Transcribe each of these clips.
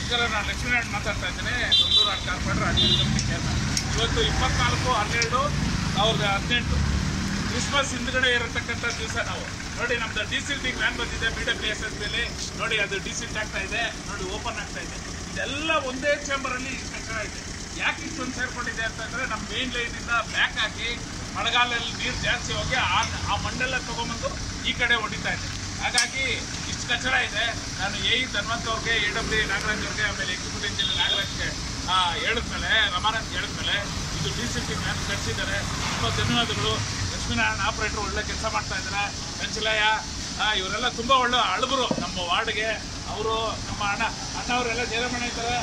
ನಮಸ್ಕಾರ, ನಾನು ಲಕ್ಷ್ಮೀನಾರಾಯಣ್ ಮಾತಾಡ್ತಾ ಇದ್ದೇನೆ, ದೊಡ್ಡೂರು ಕಾರ್ಪೊರೇಟರ್ ಅಡ್ಮಿನಿಸ್ಟ್ರೇಷನ್. ಇವತ್ತು 24/12/2018 ಕ್ರಿಸ್ಮಸ್ ಹಿಂದ್ಗಡೆ ಇರತಕ್ಕಂಥ ದಿವಸ. ನಾವು ನೋಡಿ, ನಮ್ದು ಡಿಸಿಲ್ಟಿಂಗ್ ವ್ಯಾನ್ ಬಂದಿದೆ BWSS ಮೇಲೆ. ನೋಡಿ, ಅದು ಡಿಸಿಲ್ಟ್ ಆಗ್ತಾ ಇದೆ, ನೋಡಿ ಓಪನ್ ಆಗ್ತಾ ಇದೆ. ಇದೆಲ್ಲ ಒಂದೇ ಚೇಂಬರಲ್ಲಿ ಕಚರ ಇದೆ. ಯಾಕೆ ಇಷ್ಟೊಂದು ಸೇರ್ಕೊಂಡಿದೆ ಅಂತಂದ್ರೆ, ನಮ್ಮ ಮೇನ್ ಲೈನಿಂದ ಬ್ಯಾಕ್ ಹಾಕಿ ಮಳೆಗಾಲದಲ್ಲಿ ನೀರು ಜಾಸ್ತಿ ಹೋಗಿ ಆ ಮಣ್ಣೆಲ್ಲ ತಗೊಂಬಂದು ಈ ಕಡೆ ಹೊಡಿತಾ ಇದೆ. ಹಾಗಾಗಿ ಇಷ್ಟು ಕಚರ ಇದೆ. ನಾನು ಧನ್ವಂತ್ ಅವ್ರಿಗೆ, AW ನಾಗರಾಜ್ ಅವ್ರಿಗೆ, ಆಮೇಲೆ ಎಕ್ಸಿಕ್ಯೂಟಿವ್ ಇಂಜಿನಿಯರ್ ನಾಗರಾಜ್ಗೆ ಹೇಳಿದ್ಮೇಲೆ, ರಮಾನಂದ್ ಹೇಳಿದ್ಮೇಲೆ ಇದು ಡಿಸಿಲ್ಟಿಂಗ್ ವ್ಯಾನ್ ಕಳಿಸಿದ್ದಾರೆ. ತುಂಬ ಧನ್ಯವಾದಗಳು. ಲಕ್ಷ್ಮೀನಾರಾಯಣ ಆಪರೇಟರ್ ಒಳ್ಳೆ ಕೆಲಸ ಮಾಡ್ತಾ ಇದ್ದಾರೆ. ಕಂಚಲಯ್ಯ ಇವರೆಲ್ಲ ತುಂಬ ಒಳ್ಳೆ ಅಳುಬರು ನಮ್ಮ ವಾರ್ಡ್ಗೆ. ಅವರು ನಮ್ಮ ಅಣ್ಣವರೆಲ್ಲ ಜಯರಮಣ ಇದ್ದಾರೆ,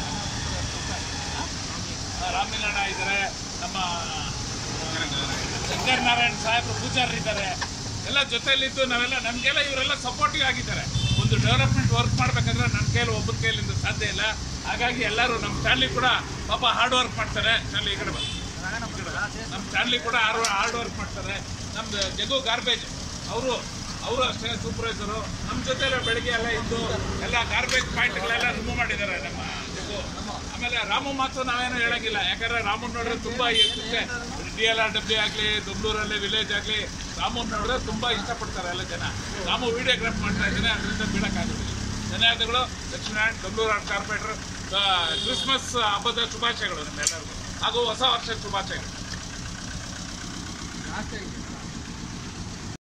ರಾಮಲಿಂಗಣ್ಣ ಇದ್ದಾರೆ, ನಮ್ಮ ಶಂಕರನಾರಾಯಣ ಸಾಹೇಬರು ಪೂಜಾರಿದ್ದಾರೆ. ಎಲ್ಲ ಜೊತೆಯಲ್ಲಿದ್ದು ನಾವೆಲ್ಲ, ನಮಗೆಲ್ಲ ಇವರೆಲ್ಲ ಸಪೋರ್ಟಿವ್ ಆಗಿದ್ದಾರೆ. ಒಂದು ಡೆವಲಪ್ಮೆಂಟ್ ವರ್ಕ್ ಮಾಡಬೇಕಂದ್ರೆ ನನ್ನ ಕೈಲಿ ಒಬ್ಬನ ಕೈಲಿಂದ ಸಾಧ್ಯ ಇಲ್ಲ. ಹಾಗಾಗಿ ಎಲ್ಲರೂ ನಮ್ಮ ಫ್ಯಾಮಿಲಿ ಕೂಡ ಪಾಪ ಹಾರ್ಡ್ ವರ್ಕ್ ಮಾಡ್ತಾರೆ. ಫ್ಯಾಮಿಲಿ ಈ ಕಡೆ ನಮ್ಮ ಫ್ಯಾಮಿಲಿ ಕೂಡ ಹಾರ್ಡ್ ವರ್ಕ್ ಮಾಡ್ತಾರೆ. ನಮ್ದು ಜಗ್ಗು ಗಾರ್ಬೇಜ್ ಅವರು ಅಷ್ಟೇ ಸೂಪರ್ವೈಸರು. ನಮ್ಮ ಜೊತೆ ಬೆಳಗ್ಗೆ ಎಲ್ಲ ಇದ್ದು ಎಲ್ಲ ಗಾರ್ಬೇಜ್ ಪಾಯಿಂಟ್ಗಳೆಲ್ಲ ರಿಮೂವ್ ಮಾಡಿದ್ದಾರೆ ನಮ್ಮ ಜಗ್ಗು. ಆಮೇಲೆ ರಾಮು ಮಾತು ನಾವೇನೋ ಹೇಳೋಂಗಿಲ್ಲ, ಯಾಕಂದರೆ ರಾಮನ್ ನೋಡಿದ್ರೆ ತುಂಬ ಇರುತ್ತೆ. DLRW ಆಗಲಿ, ದೊಡ್ಡೂರಲ್ಲಿ ವಿಲೇಜ್ ಆಗಲಿ, ರಾಮನ್ ನೋಡಿದ್ರೆ ತುಂಬ ಇಷ್ಟಪಡ್ತಾರೆ ಎಲ್ಲ ಜನ. ರಾಮು ವಿಡಿಯೋಗ್ರಾಫ್ ಮಾಡ್ತಾ ಇದ್ದೀನಿ, ಅದರಿಂದ ಬೀಳೋಕ್ಕಾಗೋದಿಲ್ಲ. ಧನ್ಯವಾದಗಳು. ಲಕ್ಷ್ಮೀನಾರಾಯಣ್, ದೊಡ್ಡೂರು ಕಾರ್ಪೊರೇಟರ್. ಕ್ರಿಸ್ಮಸ್ ಹಬ್ಬದ ಶುಭಾಶಯಗಳು ನಿಮ್ಮೆಲ್ಲರಿಗೂ, ಹಾಗೂ ಹೊಸ ವರ್ಷದ ಶುಭಾಶಯಗಳು.